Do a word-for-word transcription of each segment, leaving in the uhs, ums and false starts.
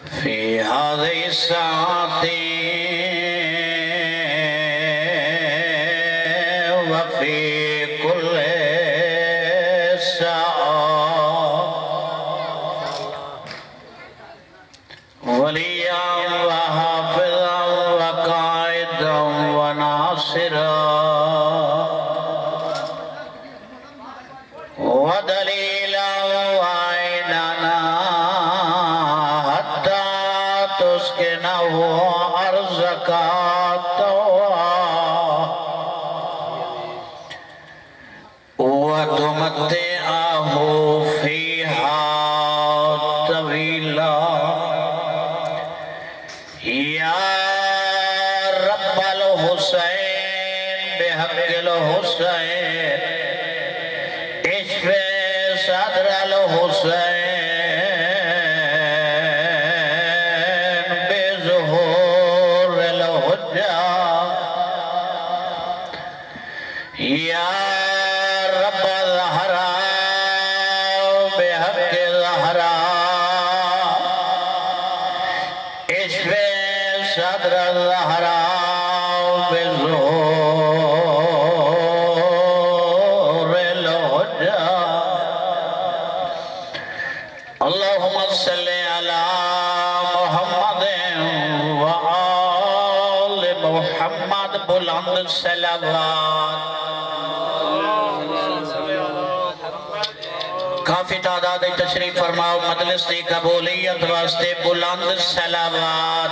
في هذه الساعة وفي كل ساعة وليا وحافظا وقائدا وناصرا ودليلا وعيننا حتى تسكنه أرزك وتمتعه فيها طويلا يا رب الحسين بحق الحسين اشف صدر الحسين بظهور الحجة يا رب الزهراء بحق الزهراء اشف صدر الزهراء بظهور الحجة اللهم صل على محمد وآل محمد بلند الصلوات کافی تعداد تشریف فرماؤ مجلس دی قبولیت واسطے بلند صلوات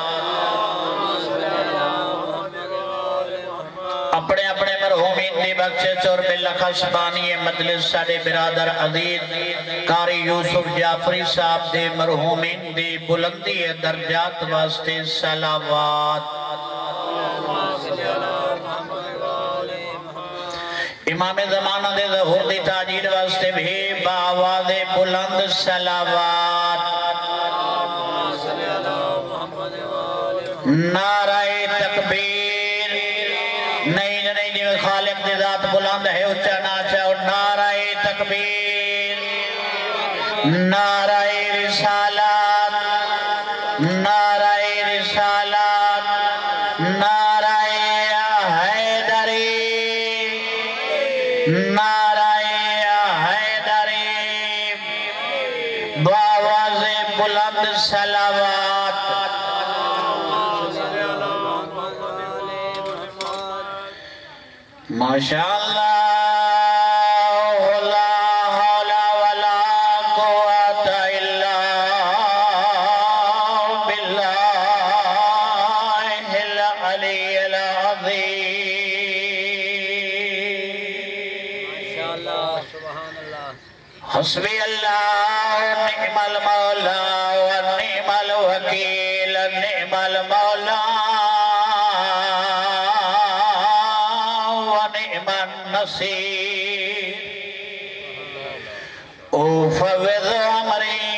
اپنے اپنے مرحومین دی بخشے چور بلخص بانی مجلس ساڑے برادر عزیز قاری یوسف جعفری صاحب دے مرحومین دی بلندی درجات واسطے صلوات امام زمانہ دے ظہور دی تاجید واسطے بھی باواز بلند صلوات نعرہ تکبیر نہیں نہیں جو خالق دی ذات بلند ہے اچھا ناچا نعرہ تکبیر نعرہ رسالات نعرہ رسالات نعرہ حیدری نعرہ حیدری باواز بلند صلوات ماشاءاللہ لا حول ولا قوة إلا بالله العلي العظيم حسبي الله نعم المولى ونعم الوكيل نعم المولى ونعم النصير أفوض أمري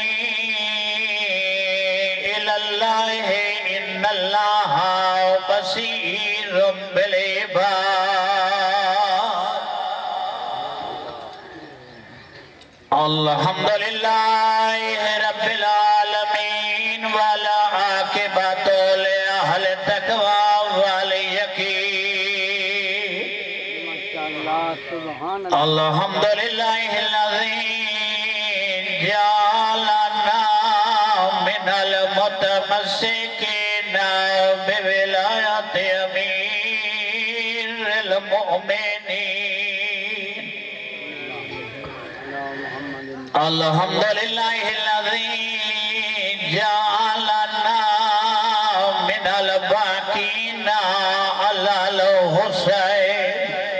إلى الله إن الله بصير بالعباد الحمد لله رب العالمين والعاقبة لأهل التقوى واليقين الحمد لله الذي جعلنا من المتمسكين بولاية أمير المؤمنين الحمد لله الذي جعلنا من الباقين على الحسين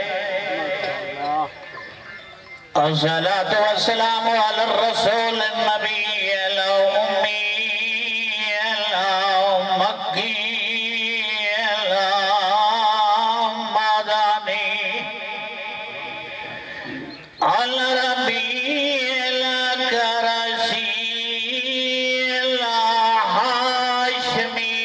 الصلاة والسلام على الرسول النبي الأمي المكي المدني الربي الكرشي الهاشمي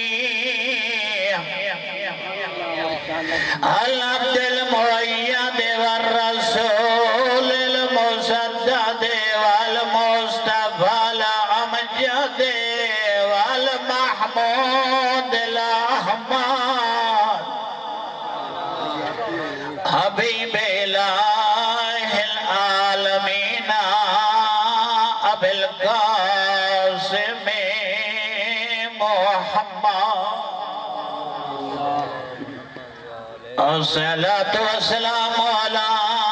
العبد المؤيد والرسول المسدد والمصطفى الأمجد محمود الأحمد حبيب إله العالمين أبي القاسم محمد الصلاة والسلام على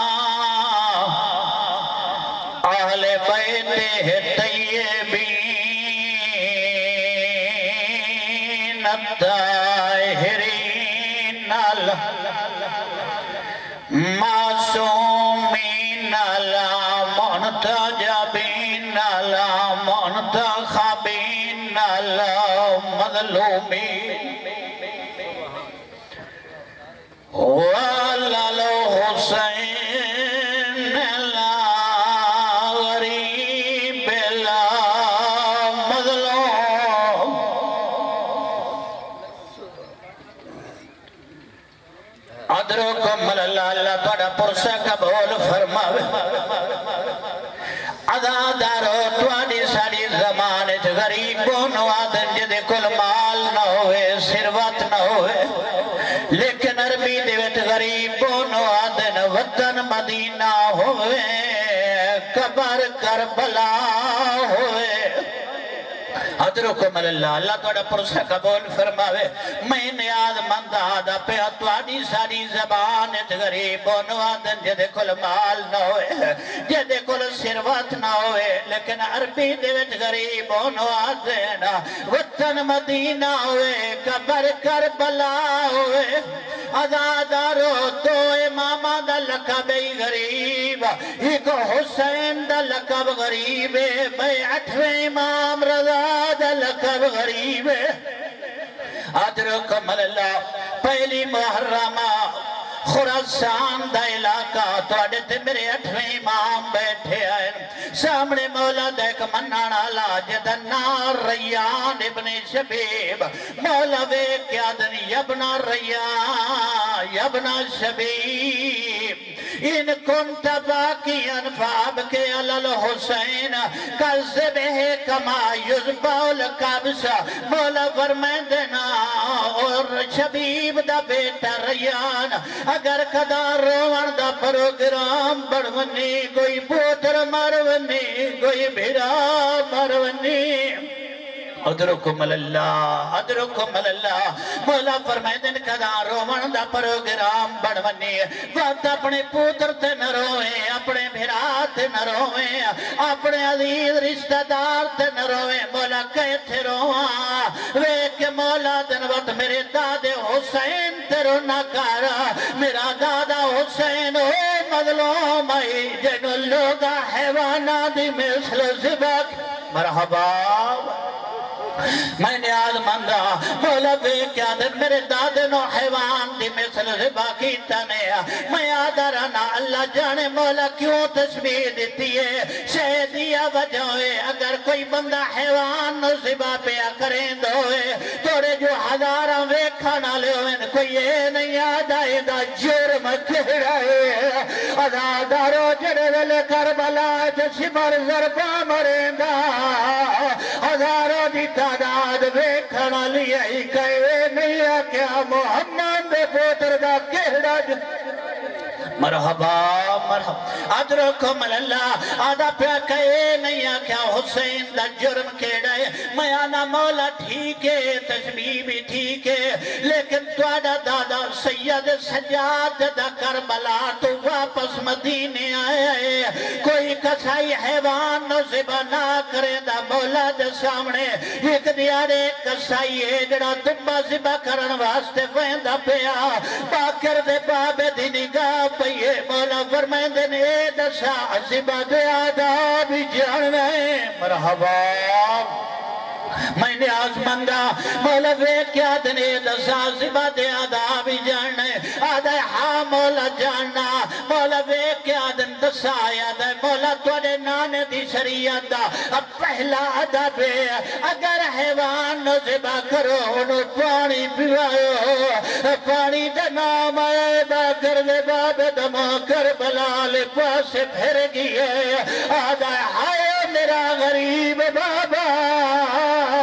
أهل بيته الطيبين الطاهرين المعصومين المنتجبين المنتخبين المظلومين وعلى الحسين الغريب المظلوم ادرکم اللہ اللہ توڑا پرسہ قبول فرماوے عزادارو توڑی ساڑی زمانے چھ غریبوں نوادن جدے کل مال نہ ہوئے ثروت نہ ہوئے لیکن عربی دیوت غریبوں نوادن وطن مدینہ ہوئے قبر کربلا ہوئے حضرکم اللہ اللہ توڑا پرسہ قبول فرماوے میں نیاز مند آدھا پہ اتوانی ساری زبان ات غریبوں نوادن جدے کل مال نہ ہوئے جدے کل ثروت نہ ہوئے لیکن عربی دیوت غریبوں نوادن وطن مدینہ ہوئے قبر کربلا ہوئے عزادارو تو امامہ دا لقب غریب ایک حسین دا لقب غریب میں اٹھویں امام رضا دا لقب غریب ادرکم اللہ پہلی محرمہ خراسان دا علاقہ توڑے تے میرے اٹھویں امام بیٹھے آئے سامنے مولا دیکھ منانا لاجد نار ریان ابن شبیب مولا وے کیا دن یبنا ریان یبنا شبیب ان کنت باقیاً فابک علال حسین کذبہ کما یزبال قابسہ مولا فرمائن دینا اور شبیب دا بیٹا ریان اگر خدا روان دا پروگرام بڑھونی کوئی پوتر مرونی کوئی بھیرا مرونی ادرکم اللہ ادرکم اللہ مولا فرمائے دن کدا رومن دا پروگرام بڑھونی وقت اپنے پوتر تے نہ روئے اپنے بھرات نہ روئے اپنے عزیز رشتہ دار تے نہ روئے مولا کہتے روہاں ویک مولا دن وقت میرے دادے حسین تے رونا کارا میرا دادا حسین ہو مظلوم آئی جنو لوگا حیوانہ دی مثل زباک مرحبا میں نیاز مندہ مولا بے کیا دن میرے دادن و حیوان دی مثل زبا کی تنیا میں آدھرانا اللہ جانے مولا کیوں تشبیح دیتی ہے شہدیہ وجہوے اگر کوئی بندہ حیوان و زبا پیا کریں دوئے توڑے جو ہزاراں ویکھانا لے ہوئے کوئی یہ نہیں آدھائی دا جرم کہڑائے ازادارو جڑے ویلے کربلا جسمر ضربہ مرندہ ہزاروں دی تعداد ویکھنا لیا ہی کہے نہیں کیا محمد دے پوتر دا کہڑا مرحبا مرحبا ادرکم اللہ آدھا پیا کہے نہیں کیا حسین دا جرم کیڑا ہے میں آنا مولا ٹھیک ہے تشبیح بھی ٹھیک ہے لیکن تو آدھا دادا سید سجاد دا کربلا تو واپس مدینے آئے ہے کوئی کسائی حیوان نو زبا نہ کرے دا مولا دے سامنے ایک دیارے کسائی ہے جڑا دبا زبا کرن واسطے ویندہ پیا باکر دے بابے دی نگاہ پئیے مولا فرمائیں دن اے دسا زبا دے آدھا بھی جاننا ہے مرحبا میں نے آزمندہ مولا وے کیا دنے دسا زبا دے آدھا بھی جاننے آدھا ہاں مولا جاننا مولا وے کیا دن دسا آدھا مولا توڑے نانے دی شریعت دا اب پہلا آدھا بے اگر حیوان نو زبا کرو انو پانی پیوائیو پانی دا نام آئے با کر دے باب دما کربلا لے پاسے پھر گئے آدھا ہائے میرا غریب بابا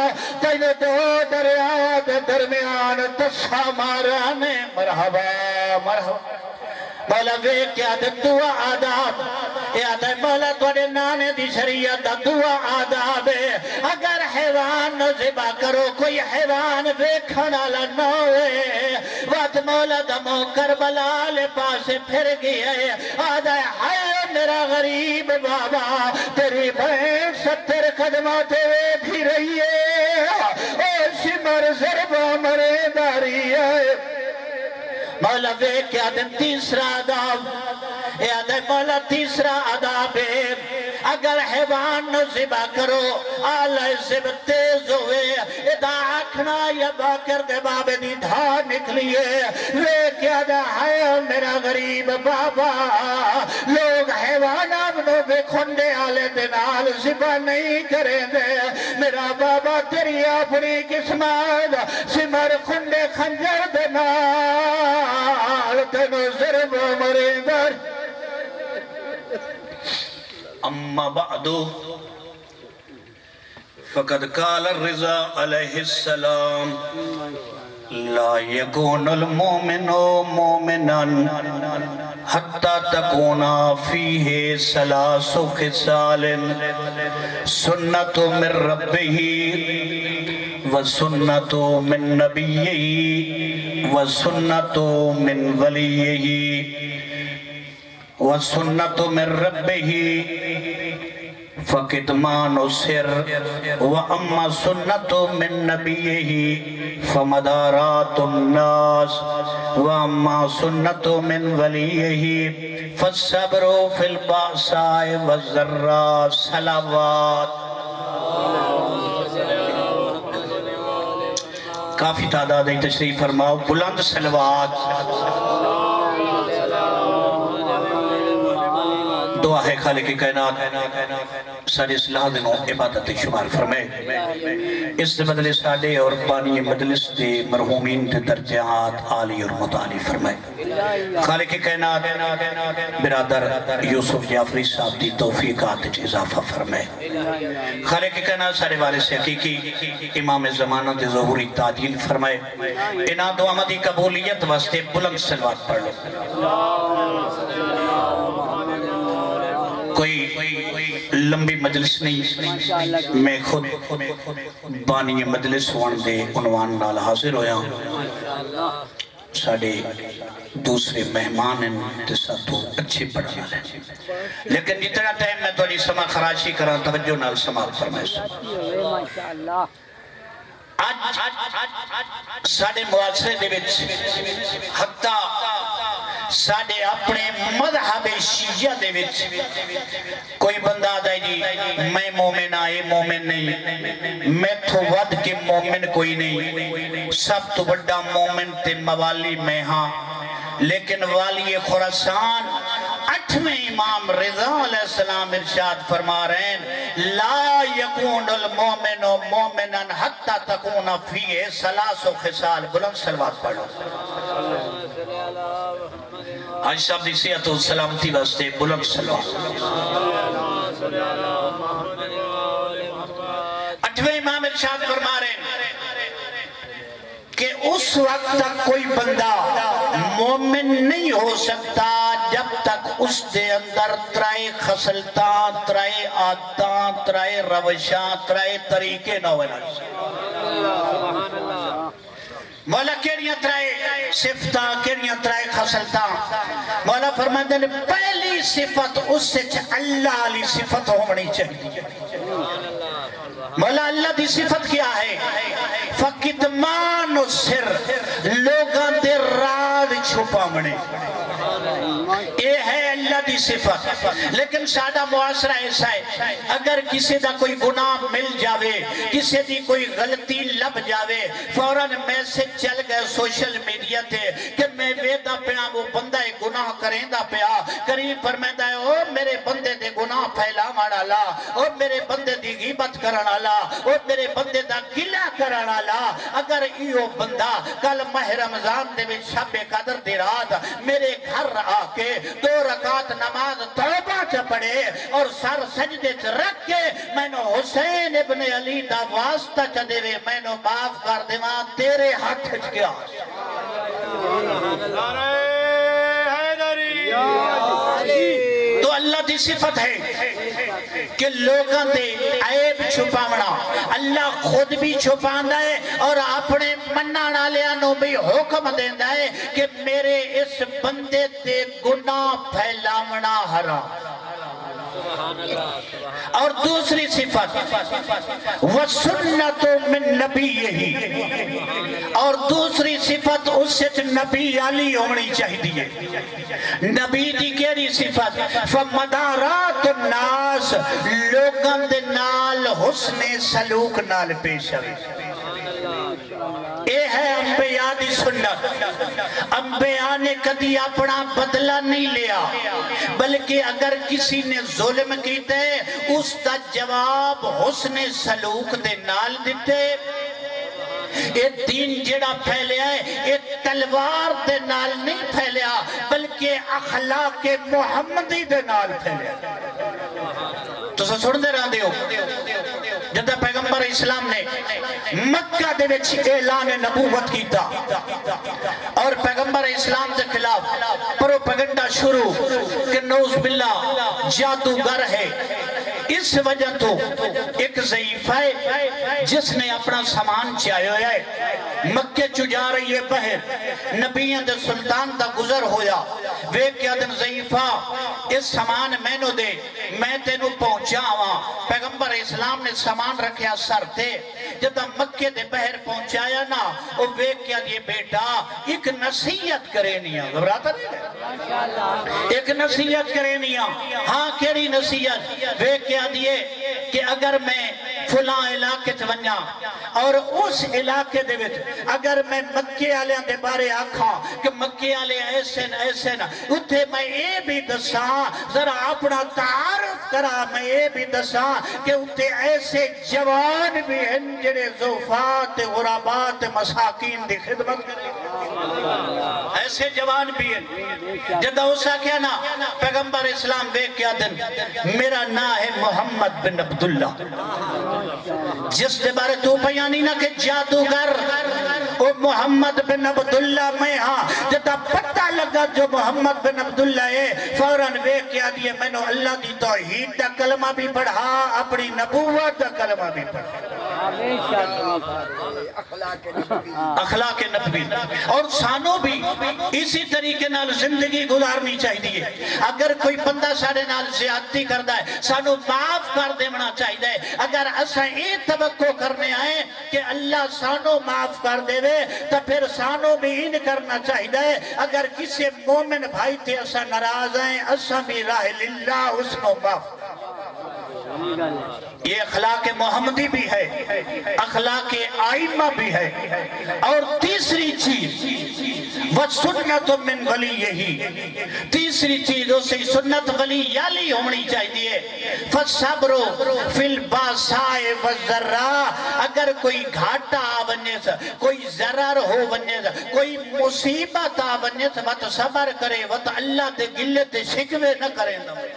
تینے دو دریا دے درمیان تسا مارا نے مرحبا مرحبا مولا وے کیا دے دعا آداب یاد ہے مولا توڑے نانے دی شریعت دعا آداب اگر حیوان نہ ذبح کرو کوئی حیوان ویکھنا لنوے وقت مولا دمو کربلا لے پاسے پھر گیا ہے آدھا ہے ہائے میرا غریب بابا تیری بہن ستر قدمات وے بھی رہی ہے اے سمر ضربہ مرے داری ہے مولا وے کیا دن تیسرا عذاب یاد ہے مولا تیسرا عذاب ہے اگر حیوان نہ ذبح کرو آلہ ذبح تیز ہوئے ادا آکھنا یا باکر دے بابے دی دھا نکلیے وے کیا دا ہے میرا غریب بابا لوگ حیوان آبنوں بے کھنڈے آلے دنال ذبح نہیں کریں دے میرا بابا تیری اپنی قسمت سمر کھنڈے خنجر دنال تنو ضرب مرے در اما بعدو فقد قال الرضا علیہ السلام لا يكون المؤمن مؤمنا حتى تكون فيه ثلاث خصال سنة من ربه وسنة من نبيه وسنة من وليه وسنة من ربه فكتمان السر وأما سنة من نبيه فمدارات الناس وأما سنة من وليه فالصبر في البأساء والضراء صلوات کافی تعداد ہے تشریف فرماؤ بلند صلوات دعا ہے خالق کائنات سارے اصلاح دنوں عبادت شمار فرمائے اس سے بدلے ساڑے اور بانی مجلس دے مرحومین دے درجات عالی اور متعالی فرمائے خالق کائنات برادر یوسف جعفری صاحب دی توفیقات جے اضافہ فرمائے خالق کائنات سارے والے سے حقیقی امام زمانہ دے ظہوری تعدیل فرمائے انہاں دعا مدی قبولیت واسطے بلند صلوات پڑھ لو کوئی لمبی مجلس نہیں میں خود بانی مجلس وان دے عنوان نال حاضر ہویا ساڑے دوسرے مہمان انتسا تو اچھی پڑھا لیں لیکن جتنا ٹائم میں توڑی سما خراشی کران توجہ نال سما فرمائے سا آج ساڑے معاشرے دے وچ حتیٰ ساڑے اپنے مذہب شیعہ دے وچ کوئی بندہ دے جی میں مومن آئے مومن نہیں میں تو ود کے مومن کوئی نہیں سب تو بڑا مومن تے موالی میں ہاں لیکن والی خراسان اٹھویں امام رضا علیہ السلام ارشاد فرما رہے ہیں لا یکون المومن مومنا حتی تکون فیہ ثلاث خصال بلند صلوات پڑھو آج صاحب دی صحت و سلامتی واسطے بلند صلوات اٹھویں امام ارشاد فرما رہے ہیں کہ اس وقت تک کوئی بندہ مومن نہیں ہو سکتا جب تک اس دے اندر ترائے خسلتاں ترائے عادتاں ترائے روشاں ترائے طریقے نہ ہونا مولا کیڑیاں ترائے صفتاں کیڑیاں ترائے خسلتاں مولا فرماتے ہیں پہلی صفت اس سے اللہ علی صفت ہونی چاہیے مولا اللہ دی صفت کیا ہے فَقِدْمَانُ السِّرْ لوگاں دے راز چھپا منے یہ ہے اللہ دی صفت لیکن سادہ معاشرہ ایسا ہے اگر کسی دا کوئی گناہ مل جاوے کسی دی کوئی غلطی لب جاوے فوراً میسج چل گئے سوشل میڈیا تے کہ میں ویدہ پیا وہ بندہ گناہ کریں دا پیا کریم فرمیدہ ہے او میرے بندے دے گناہ پھیلا مارا لا او میرے بندے دی غیبت کرنا لا او میرے بندے دا گلہ کرنا لا اگر ایو بندہ کل ماہ رمضان دے میں شب قدر دی رات میرے گھر آ کے دو رکعت نہ نماز توبہ چ پڑے اور سر سجدے چ رکھ کے میں نو حسین ابن علی دا واسطہ چ دے وے میں نو معاف کر دیواں تیرے ہاتھ وچ کیا تو اللہ دی صفت ہے کہ لوگاں دے عیب چھپاونا اللہ خود بھی چھپاندا ہے اور اپنے منان والیاں نو بھی حکم دیندا ہے کہ میرے اس بندے تے گناہ پھیلاونا حرام اور دوسری صفت وَسُنَّتُ مِن نَبِيِّهِ اور دوسری صفت اس سے نبی علی ہونی چاہیے نبی دی کیڑی صفت فَمَدَارَاتُ النَّاسِ لوگاں دے نال حسن سلوک نال پیش ہوئے اے ہے انبیاء دی سنت انبیاء نے کدی اپنا بدلہ نہیں لیا بلکہ اگر کسی نے ظلم کیتے اس کا جواب حسن سلوک دے نال دیتے اے دین جڑا پھیلیا ہے اے تلوار دے نال نہیں پھیلیا بلکہ اخلاق محمدی دے نال پھیلیا تو سا سن دے رہا دیو جدہ پیغمبر اسلام نے مکہ دے وچ اعلان نبوت کیتا اور پیغمبر اسلام دے خلاف پروپیگنڈا شروع کہ نوز باللہ جادوگر ہے اس وجہ تو ایک ضعیف ہے جس نے اپنا سامان چاہیے ہے مکہ چو جا رہی ہے بہر نبیان دے سلطان دا گزر ہویا وے کیا دن ضعیفہ اس سامان میں نو دے میں تینو پہنچا ہوا پیغمبر اسلام نے سامان رکھیا سر تے جدہ مکہ دے بہر پہنچایا نا وہ وے کیا دے بیٹا ایک نصیحت کرے نیا گھبراتا نہیں ایک نصیحت کرے نیا ہاں کیری نصیحت وے کیا دیئے کہ اگر میں فلاں علاقے چونیا اور اس علاقے دے وچ اگر میں مکے آلیاں دے بارے آکھاں کہ مکے آلے ایسے نا ایسے نا اتھے میں اے بھی دساں ذرا اپنا تعارف کرا میں اے بھی دساں کہ اتھے ایسے جوان بھی ہیں جنہیں زوفات غرابات مساکین دی خدمت کریں ایسے جوان بھی ہیں جدہ اسا کیا نا پیغمبر اسلام بے کیا دن میرا نا ہے محمد بن عبداللہ جس دے بارے تو بیانی نا کہ جادوگر او محمد بن عبداللہ میں ہاں جتا پتہ لگا جو محمد بن عبداللہ ہے فوراً بے کیا دیئے میں نو اللہ دی توحید دا کلمہ بھی پڑھا اپنی نبوت دا کلمہ بھی پڑھا اخلاق نبی اور سانو بھی اسی طریقے نال زندگی گزارنی چاہیے اگر کوئی بندہ سارے نال زیادتی کردہ ہے سانو معاف کر دینا چاہیے اگر اسا اے توقع کرنے آئے کہ اللہ سانو معاف کر دے وے تو پھر سانو بھی ان کرنا چاہیے اگر کسی مومن بھائی تے اسا ناراض ہیں اسا بھی راہ للہ اس کو معاف یہ اخلاق محمدی بھی ہے اخلاق آئمہ بھی ہے اور تیسری چیز وَسُنَّتُ مِن وَلِيِّهِ تیسری چیز اسے سنت ولی یالی ہونی چاہیے فَالصَّبْرُ فِي الْبَاسَائِ وَالذَّرَّا اگر کوئی گھاٹا آونے سے کوئی ضرر ہو بننے سے کوئی مصیبت آونے سے وقت صبر کرے وقت اللہ دے گلت شکوے نہ کرے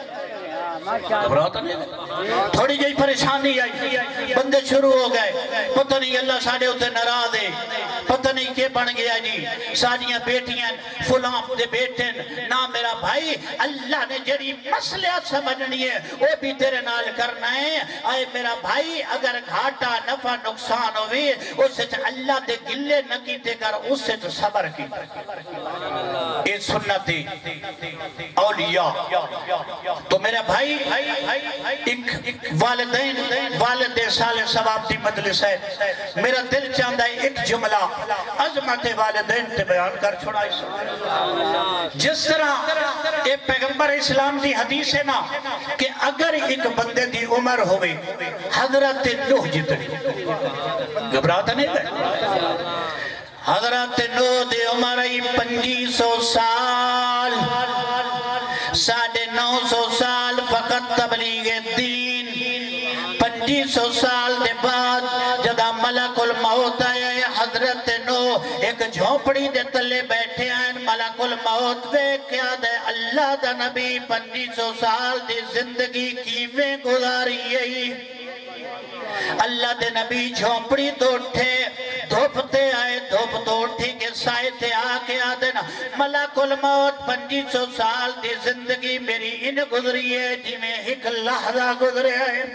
تھوڑی جائی پریشانی آئی بندے شروع ہو گئے پتہ نہیں اللہ ساڑھے ہوتے ناراض ہے پتہ نہیں کہ بن گیا جی ساڑھیاں بیٹیاں فلاں دے بیٹیں نا میرا بھائی اللہ نے جڑی مسئلہ سمجھنی ہے وہ بھی تیرے نال کرنا ہے آئے میرا بھائی اگر گھاٹا نفع نقصان ہوئی اس سے اللہ دے گلے نکیتے کر اس سے تو صبر کی یہ سنتی اولیاء تو میرے بھائی ایک والدین والد صالح ثواب دی مجلس ہے میرا دل چاہتا ہے ایک جملہ عظمت والدین تے بیان کر چھوڑا اس جس طرح ایک پیغمبر اسلام دی حدیث ہے نا کہ اگر ایک بندے دی عمر ہوئے حضرت نوح جتنی گھبراتا نہیں ہے حضرت نوح دی عمر ای پنجی سو سال ساڑھے نو سو سال فقط تبلیغ دین پنجی سو سال دے بعد جدا ملک الموت آیا ہے حضرت نو ایک جھوپڑی دے تلے بیٹھے ہیں ملک ملک الموت وے کیا دے اللہ دا نبی پنجی سو سال دی زندگی کیویں گزاری ہے اللہ دے نبی جھونپڑی تو اٹھے دھوپتے آئے دھوپ تو اٹھی کے سائے تے آکے آدھنا ملک الموت پنجی سو سال دی زندگی میری ان گزری ہے جی میں ایک لحظہ گزرے آئے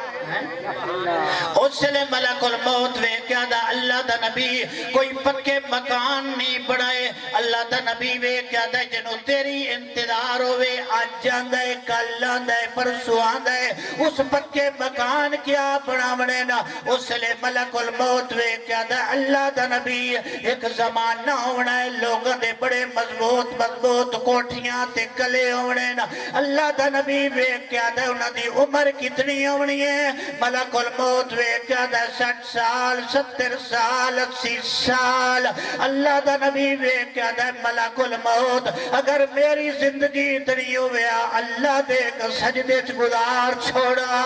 اس لئے ملک الموت وے کیا دا اللہ دا نبی کوئی پکے مکان نہیں بڑھائے اللہ دا نبی وے کیا دا جنو تیری انتظار ہوئے آج جاندہ ہے کل آندہ ہے پرسو آندہ ہے اس پکے مکان کیا بڑھا بڑھینا اس لئے ملک الموت وے کیا دا اللہ دا نبی ایک زمانہ ہونا ہے لوگوں دے بڑے مضبوط مضبوط کوٹھیاں تے کلے ہونا اللہ دا نبی وے کیا دا انہوں دی عمر کتنی ہونی ہے ملک الموت وے کیا دا سٹھ سال ستر سال اسی سال اللہ دا نبی وے کیا دا ملک الموت اگر میری زندگی اتنی ہوئے اللہ دے کر سجدے گزار چھوڑا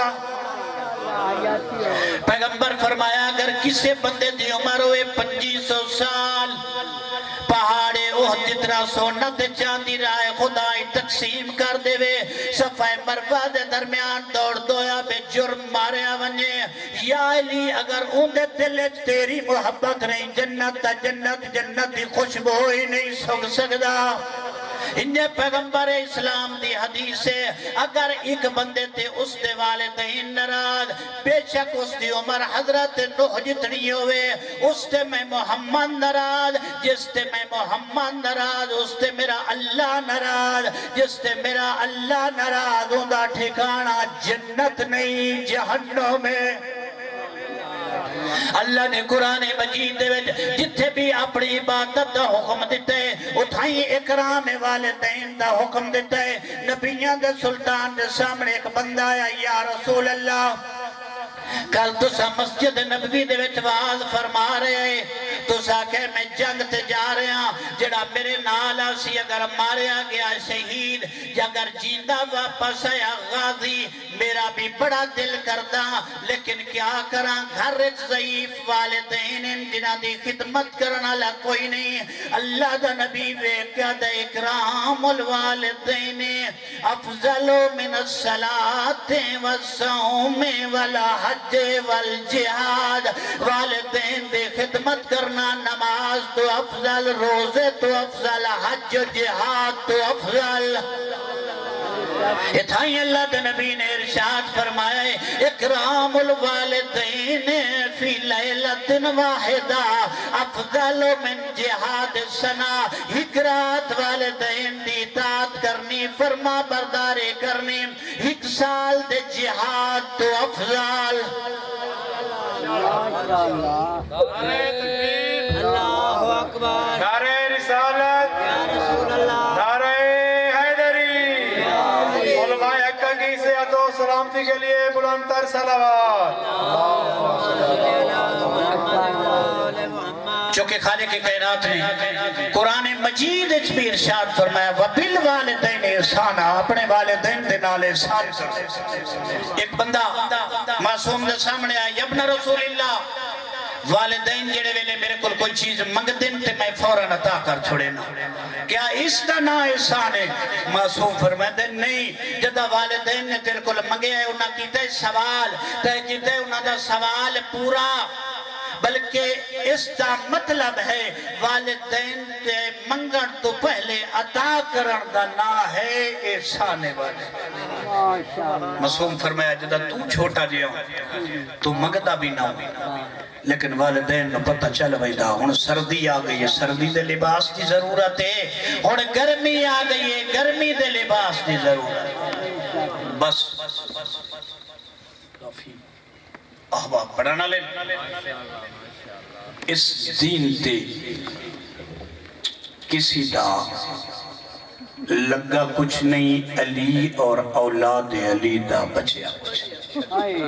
پیغمبر فرمایا اگر کسے بندے دی عمر ہوئے پنجی سو سال پہاڑے اوہ جتنا سونا تے چاندی رائے خدای تقسیم کر دے وے صفحہ مروہ دے درمیان دوڑ دویا بے جرم ماریا ونجے یا علی اگر اندے دلچ تیری محبت نہیں جنت تا جنت جنت دی خوشبو ہی نہیں سگ سکدا انہیں پیغمبر اسلام دی حدیث ہے اگر ایک بندے تے اس دے والدین نراض بے شک اس دی عمر حضرت نوح جتنی ہوئے اس تے میں محمد نراض جس تے میں محمد نراض اس تے میرا اللہ نراض جس تے میرا اللہ نراض اندھا ٹھکانا جنت نہیں جہنم میں اللہ نے قرآن مجید دے وچ جتھے بھی اپنی عبادت دا حکم دیتے اتھائی اکرام والدین دا حکم دیتے نبیان دے سلطان دے سامنے ایک بندہ آیا یا رسول اللہ کل تسا مسجد نبوی دے وچ واز فرما رہے تسا کہ میں جنگ تے جا رہے ہیں جڑا میرے نالا سی اگر ماریا گیا شہید یا اگر جیندہ واپس آیا غازی میرا بھی بڑا دل کردا لیکن کیا کراں گھر ضعیف والدین جنہ دی خدمت کرنا لا کوئی نہیں اللہ دا نبی وے کیا دا اکرام الوالدین افضل من الصلاة والصوم والحج والجہاد والدین دے خدمت کرنا نماز تو افضل روزے تو افضل حج جہاد تو افضل اتھائی اللہ دے نبی نے ارشاد فرمایا اکرام الوالدین فی لیلت واحدہ افضل من جہاد سنا ہکرات والدین دی اطاعت کرنی فرما برداری کرنی ایک سال دے جہاد تو افضل اللہ اکبر نعرہ رسالت نعرہ سلامتی کے لیے بلندتر صلوات چونکہ خالق کی کائنات نے قرآن مجید اچ بھی ارشاد فرمایا وَبِالْوَالِدَيْنِ احسانا اپنے والدین دے نال احسان کر ایک بندہ معصوم دے سامنے آیا ابن رسول اللہ والدین جڑے ویلے میرے کل کوئی چیز منگ دن تے میں فوراً عطا کر چھوڑے نا کیا اس کا نا احسان ہے معصوم فرمائے دے نہیں جدہ والدین نے تیرے کل منگے ہے انہاں کیتا ہے سوال تے کیتا ہے انہاں دا سوال پورا بلکہ اس کا مطلب ہے والدین تے منگن تو پہلے عطا کرن دا نا ہے احسان والے معصوم فرمایا جدہ تو چھوٹا جیا تو منگدہ بھی نہ ہو لیکن والدین نو پتہ چل ویدہ ہون سردی آگئی ہے سردی دے لباس دی ضرورت ہے ہون گرمی آگئی ہے گرمی دے لباس دی ضرورت ہے بس احباب پڑھانا لے اس دین تے کسی دا لگا کچھ نہیں علی اور اولاد علی دا بچیا کچھ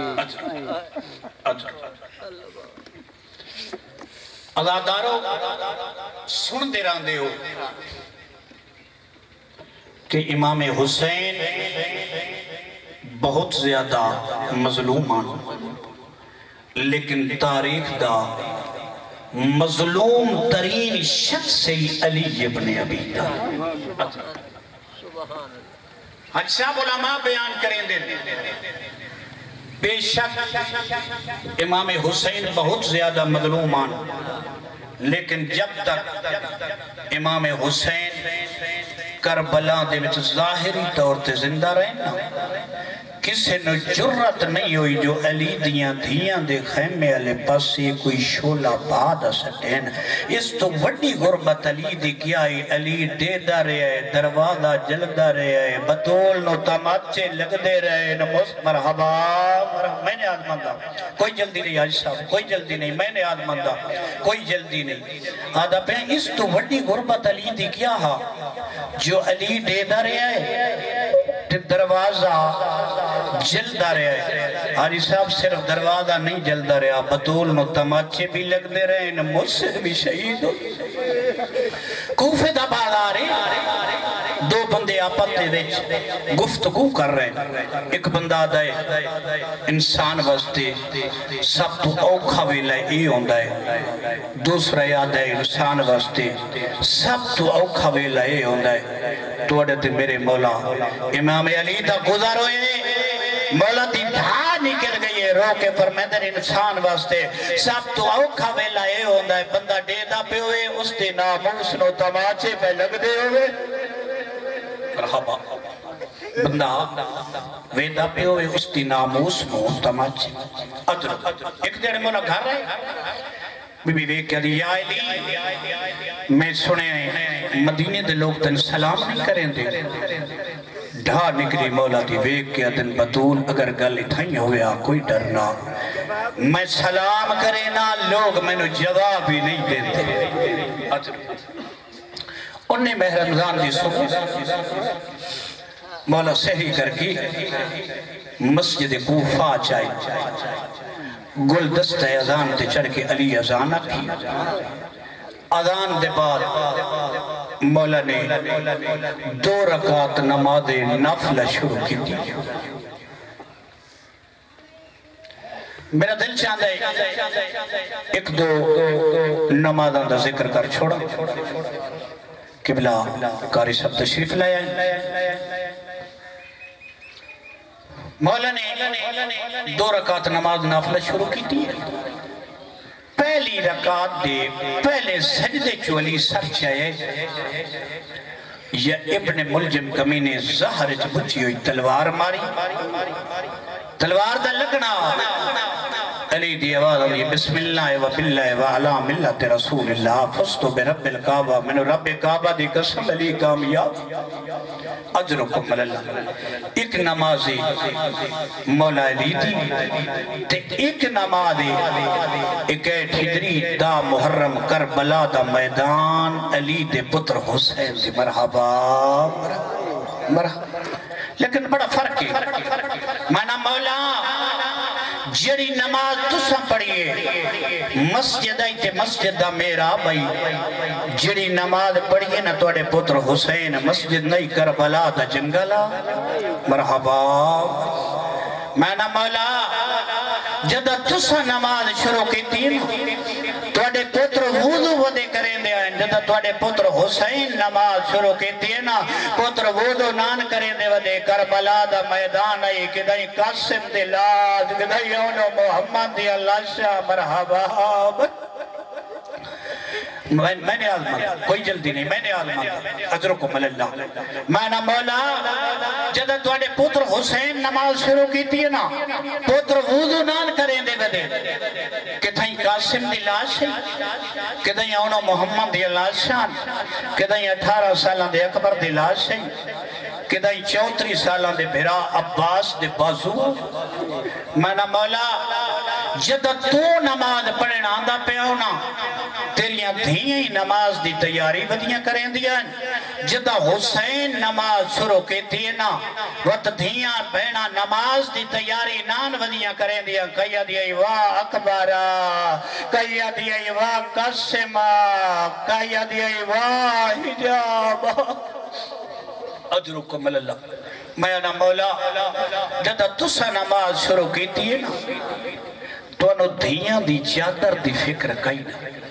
ادادارو سن دے راندے ہو کہ امام حسین بہت زیادہ مظلوم آن لیکن تاریخ دا مظلوم ترین شخص علی ابن ابی طالب. حج صاحب علماء بیان کریں دے بے شک امام حسین بہت زیادہ مظلومان، لیکن جب تک امام حسین کربلا دے وچ ظاہری طور تے زندہ رہنا، کسی نے جرت نہیں ہوئی جو علی دیاں دھیاں دے خیمے علی پاسی کوئی شولہ باد سٹین. اس تو وڈی غربت علی دی کیا ہے. علی دے دا رہے ہے، دروازہ جل دا رہے ہے، بطول نو تماچے لگ دے رہے ہیں. مرحبا میں نے آدمان دا کوئی جلدی نہیں. آج صاحب کوئی جلدی نہیں. میں نے آدمان دا کوئی جلدی نہیں. آدھا پہ اس تو وڈی غربت علی دی کیا ہا جو علی دے دا رہے ہے، دروازہ جلدہ رہے ہیں. حاجی صاحب صرف دروازہ نہیں جلدہ رہا، بطول نو تماچے بھی لگ دے رہے ہیں، مجھ سے بھی شہید ہو. کوفے دا بازار دو بندے آپت دے وچ گفتگو کر رہے ہیں. ایک بندہ دے انسان واسطے سب تو اوکھا ویلہ ای ہوندا ہے. دوسرا یاد ہے انسان واسطے سب تو اوکھا ویلہ ای ہوندا ہے. تو اڑتے میرے مولا امام علی دا گزار ہوئے، مولا دی دھا نکل گئی ہے. رو کے فرمیدر انسان واسطے سب تو اوکھا ویلہ اے ہوندہ ہے بندہ دے دا پہ ہوئے اس دے ناموس نو تماچے پہ لگ دے ہوئے. مرحبا بندہ ویدہ پہ ہوئے اس دی ناموس نو تماچے. ادھر ایک دیر مولا گھر رہے بی بی بے کہہ دی یا علی میں سنے مدینے دے لوگ تن سلام نہیں کریں دے. ڈھا نکلی مولا دی ویک کے دن بطول اگر گل اتھائیں ہویا کوئی ڈرنا میں سلام کرے نا لوگ میں نے جواب ہی نہیں دیتے. انہیں مہ رمضان دی صبح مولا سہری کر کی مسجد کوفہ چاہی گل دستہ اذان تے چڑھ کے علی اذان کی. اذان دے بعد مولا نے دو رکعت نماز نفل شروع کی تھی. میرا دل چاہتا ہے ایک دو نمازاں دا ذکر کر چھوڑا. قبلہ قاری صاحب تشریف لائے مولا نے دو رکعت نماز نافلہ شروع کی تھی. پہلی رکعت دے پہلے سجدے چولی سر چاہے یا ابن ملجم کمینے زہر بچی ہوئی تلوار ماری. تلوار دا لگنا علی دی آواز علی بسم اللہ و باللہ و علا ملت رسول اللہ فستو برب القعبہ من رب کعبہ دی قسم علی کامیاب اجرکم اللہ. ایک نمازی مولا علی دی تے ایک نمازی ایک ہجری دا محرم کربلا دا میدان علی دے پتر حسین دی. مرحبا مرحبا. لیکن بڑا فرق ہے مانا مولا جڑی نماز تساں پڑھئے مسجد آئی تے مسجد دا میرا بھائی جڑی نماز پڑھئے نا توڑے پتر حسین مسجد نہیں کربلا دا جنگلا. مرحبا مانا مولا جدہ تساں نماز شروع کی تین توڑے پتر وضو ودے کریں دے آئیں. جدہ توڑے پتر حسین نماز شروع کی تین پتر وضو نان کریں دے ودے کربلا دا میدان آئی کدھائی قاسم دے لاد کدھائی اونو محمد دی اللہ شاہ. مرحبا میں نے آزمان کوئی جلدی نہیں میں نے آزمان اجرکم اللہ. میں نے مولا جدہ توڑے پتر حسین نماز شروع کی تھی نا پتر وضو نان کریں دے ودے کدھائی قاسم دی لاش ہے کدھائی اونو محمد دی اللہ شاہ کدھائی اٹھارہ سالہ دے اکبر دی لاش ہے کدھائی چوتری سالہ دے بھرا عباس دے بازو. میں نے مولا جدہ تو نماز پڑھنا آندہ پہ ہونا تیریاں دھیاں ہی نماز دی تیاری بدیاں کریں دیا. جدہ حسین نماز شروع کی تھی نا وقت دھیاں بہنا نماز دی تیاری نان بدیاں کریں دیا. کہیا دیا واہ اکبرہ کہیا دیا واہ قسمہ کہیا دیا واہ حجابہ. اجرکم اللہ. میں نا مولا جدہ تسا نماز شروع کی تھی نا تو انہوں دھیاں دی چادر دی فکر کئی نا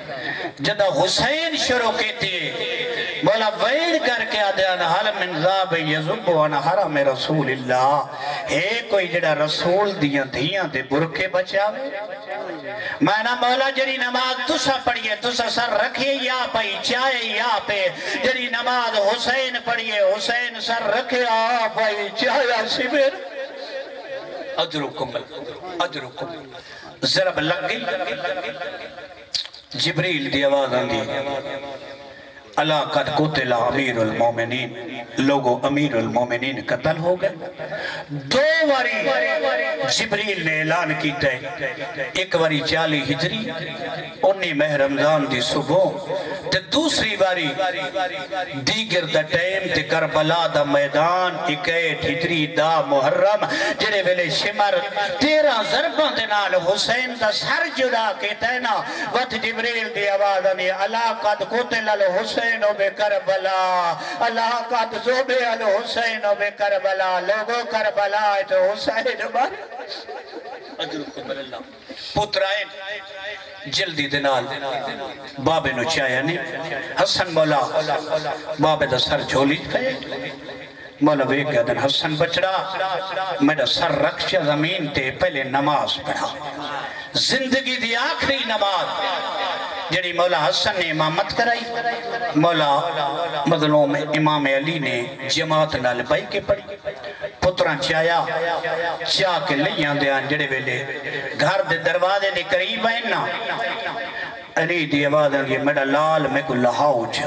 جدہ حسین شروع کیتی مولا ویڑ کر کے آدھیان حال من ذاب یزب وانا حرم رسول اللہ ہے کوئی جڑا رسول دیاں دیاں دے برکے بچاوے مانا مولا جڑی نماز تسا پڑھئے تسا سر رکھئے یا پائی چاہے یا پہ جڑی نماز حسین پڑھئے حسین سر رکھے یا پائی چاہے سبر ادرکم ادرکم ضرب لگ گئی جبریل دی آواز آن دی اللہ قد قتل امیر المومنین لوگو امیر المومنین قتل ہو گئے دو واری جبریل نے اعلان کیتا ہے ایک واری چالی ہجری انی مہ رمضان دی صبح تے دوسری واری دیگر دا ٹیم تے کربلا دا میدان اکیٹ ہجری دا محرم جڑے ویلے شمر تیرہ ضربان دے نال حسین دا سر جڑا کے تینا وقت جبریل دی آواز آنی اللہ قد قتل الحسین حسین بے کربلا اللہ کا زوبے الحسین بے کربلا لوگوں کربلا ہے تو حسین بار اجرکم اللہ پترائن جلدی دنال بابے نو چاہیا نہیں حسن مولا بابے دا سر جھولی کھائے مولا ویک گیا دن حسن بچڑا میرا سر رکھ چا زمین تے پہلے نماز پڑھا زندگی دی آخری نماز جڑی مولا حسن نے امامت کرائی مولا مظلوم امام علی نے جماعت نال بائی کے پڑھی پتران چایا چاہ کے لیاں دیان جڑے ویلے گھر دے دروازے دے قریب ہیں نا علی دی آواز آنگی میرا لال میں کو لہاؤ جا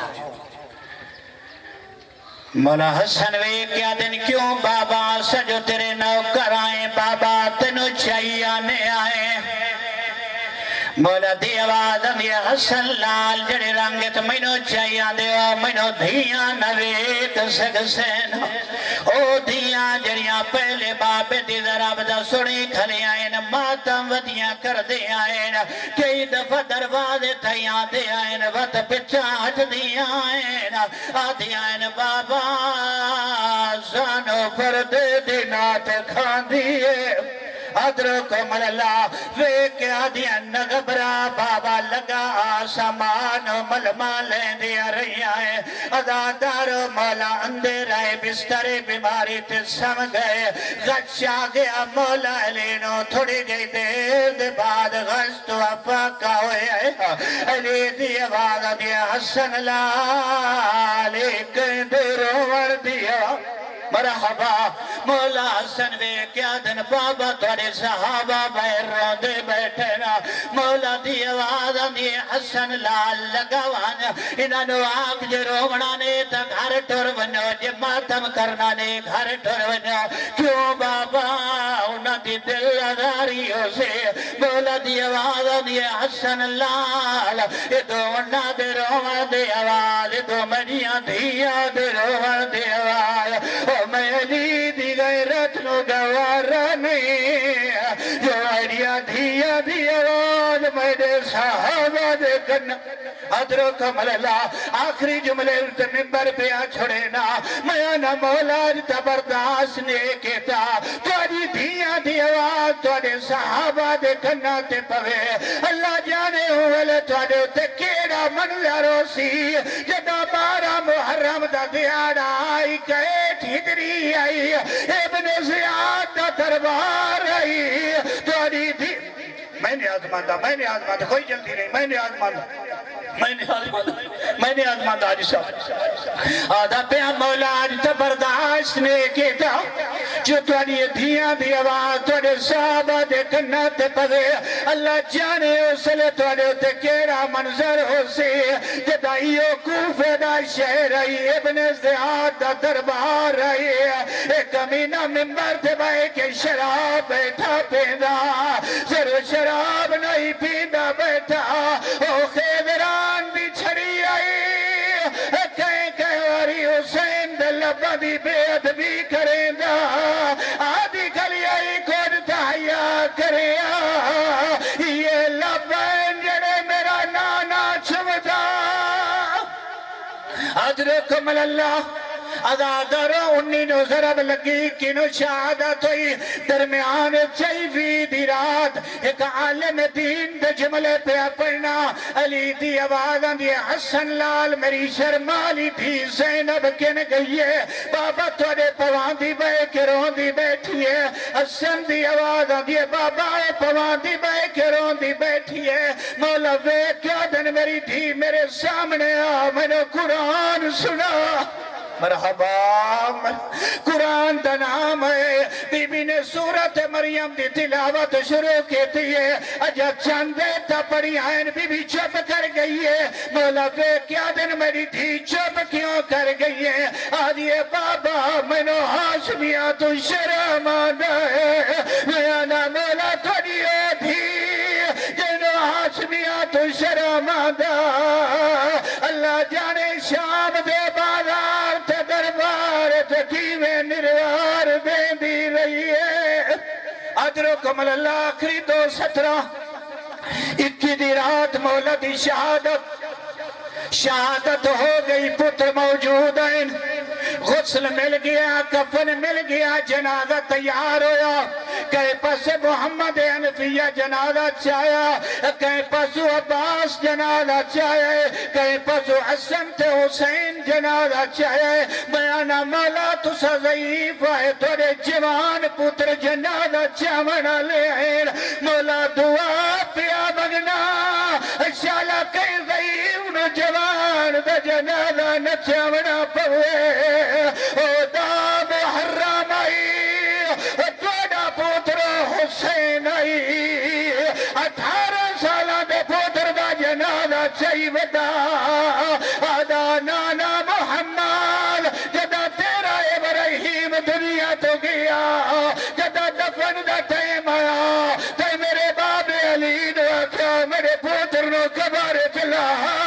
مولا حسن وے کیا دن کیوں بابا سجو تیرے نوکر آئیں بابا تنو چاہیے آنے آئیں مولا دی آواز آنگی حسن لال جڑے رنگت مینو چاہیے دیو مینو دھیاں نویت سگسین او دھیاں جڑیاں پہلے بابے دی ذراب دا سڑی کھلی آئین ماتم ودیاں کر دے آئین کئی دفع دروازے تھیاں دے آئین وط پچاٹ دیا آئین آدھی آئین بابا زانو پر دے دینات کھان دیئے ادرکم اللہ ویک آدھیا نگبرا بابا لگا آسمان ملما لیں دیا رہی آئے ادادار مولا اندر آئے بستر بیماری تے سم گئے غش آ گیا مولا علینو تھوڑی گئی دیر دے بعد غش تو افاقہ ہوئے آئے علی دی آواز دیا حسن لال ایک درو ور دیا مرحبا مولا حسن بے کیا دن بابا توڑے صحابہ بہر روندے بیٹھے نا مولا دی آواز آنی حسن لال لگاوانا انہاں نو آگ جے رومنانے تا گھر ٹور ونو جے ماتم کرنانے گھر ٹور ونو کیوں بابا انہاں دی دل اداریوں سے مولا دی آواز آنی حسن لال یہ دو انہاں دے رومن دے آواز دو منیاں دیا دے رومن دے آواز میں علی دی غیرت نو گوارا نہیں جو آئیڈیا دیا دیا آواز میرے صحابہ دے کرنا ادرکم اللہ آخری جملے ممبر پہ آ چھوڑینا میں آنا مولا جتا برداشت نے کہتا توڑی دیا دیا آواز توڑے صحابہ دے کرنا تے پوے اللہ جانے ہوئے توڑے تے کیڑا منظروں سی جدا بارہ محرم دا دیانا آئی کہت ہدری آئی ابن زیاد دا دربار آئی توڑی دی میں نے آزماندہ میں نے آزماندہ کوئی جلدی نہیں میں نے آزماندہ میں نے آزماندہ میں نے آزماندہ آج صاحب آدھا پہ مولا آج تبرداشت نے کہتا جو توڑی دھیاں دی آواز توڑے صحابہ دے کنہ تے پدے اللہ جانے اسلے توڑے تے کیڑا منظر ہو سی جدائیو کوفے دا شہر آئی ابن زیاد دا دربار آئی ایک امینہ ممبر تے بائے کہ شراب بیٹھا پیدا ضرور شراب نہیں پیدا بیٹھا او خیدران بھی چھڑی آئی کہیں کہواری حسین دلبہ دی بے ادبی کریں دا آدھی کھلی آئی کھوڑ تحییٰ کریں یہ لبین جڑے میرا نانا چھوڑا ادرکم اللہ ازادرو انی نو ضرب لگی کنو شہادت ہوئی درمیان چیوی دی رات ایک عالم دین دے جملے پہ پڑھنا علی دی آوازاں دی حسن لال میری شرمالی تھی زینب کن گئی ہے بابا توڑے پوان دی بے کرون دی بیٹھی ہے حسن دی آوازاں دی بابا پوان دی بے کرون دی بیٹھی ہے مولا وے کیا دن میری تھی میرے سامنے آ میں نے قرآن سنا مرحبا قرآن دا نام ہے بی بی نے سورت مریم دی تلاوت شروع کیتی ہے اجا چندے تا پڑی آئین بی بی چپ کر گئی ہے مولا وے کیا دن میری تھی چپ کیوں کر گئی ہے آدھیے بابا میں نو ہاشمیاں تو شرم آنا ہے میں آنا مولا تھوڑیے تھی جنو ہاشمیاں تو شرم آنا اللہ جانے شام دے بازار تے دربار تے کیویں نروار بیندی رہی ہے ادرکم اللہ آخری دو سترہ اکی دی رات مولا دی شہادت شہادت ہو گئی پتر موجود ہیں غسل مل گیا کفن مل گیا جنازہ تیار ہویا کہیں پس محمد حنفیہ جنازہ چاہیا کہیں پس عباس جنازہ چاہیا کہیں پس حسن تے حسین جنازہ چاہیا بیانا مولا تسا ضعیف ہے تھوڑے جوان پتر جنازہ چاہونا لے آئین مولا دعا پیا مگنا شالا کہیں ضعیف نو جوان دا جنازہ نچاونا پوے او دا محرم آئی توڑا پوتر حسین آئی اٹھارہ سالہ دے پوتر دا جنازہ چاہی ودا آدھا نانا محمد جدا تیرا ابراہیم دنیا تو گیا جدا دفن دا ٹائم آیا تے میرے باب علی نے آکھا میرے پوتر نو کبارے چلا